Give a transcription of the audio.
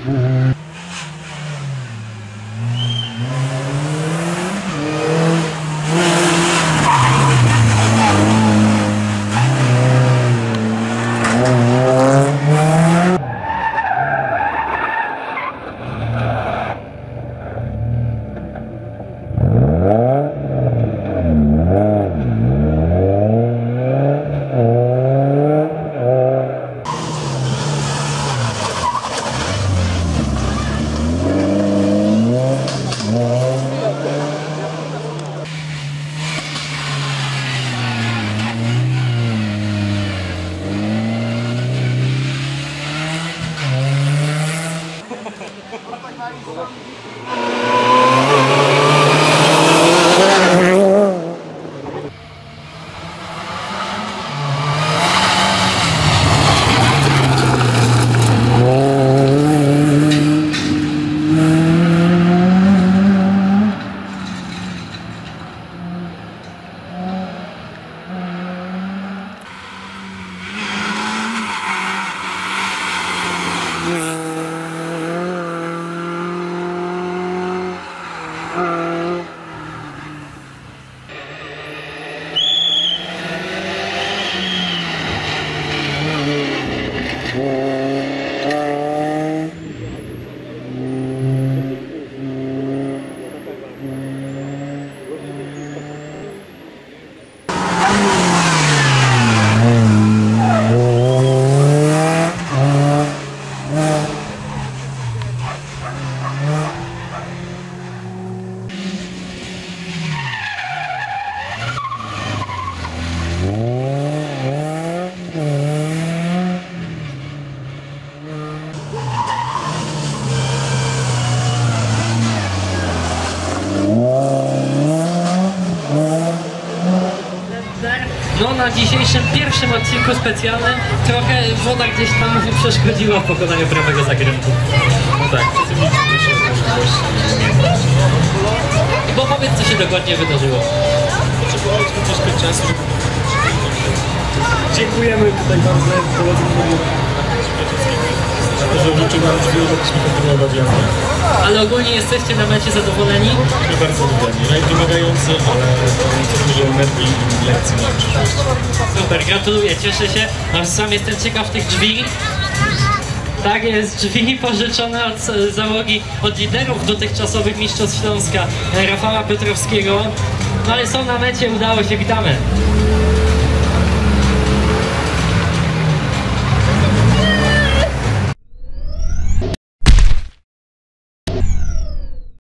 No na dzisiejszym pierwszym odcinku specjalnym trochę woda gdzieś tam przeszkodziła w pokonaniu prawego zakrętu. No tak, bo powiedz, co się dokładnie wydarzyło. Potrzebowaliśmy troszkę czasu. Dziękujemy tutaj bardzo koledze, za to, że użyczył nam drzwi, żebyśmy kontynuować jazdę. Ale ogólnie jesteście na mecie zadowoleni? I bardzo dokładnie. Rajd wymagający, ale to dużo energii i lekcji na przyszłość. Super, gratuluję, cieszę się. Aż sam jestem ciekaw tych drzwi. Tak jest, drzwi pożyczone od załogi, od liderów dotychczasowych mistrzostw Śląska, Rafała Piotrowskiego. No ale są na mecie, udało się, witamy.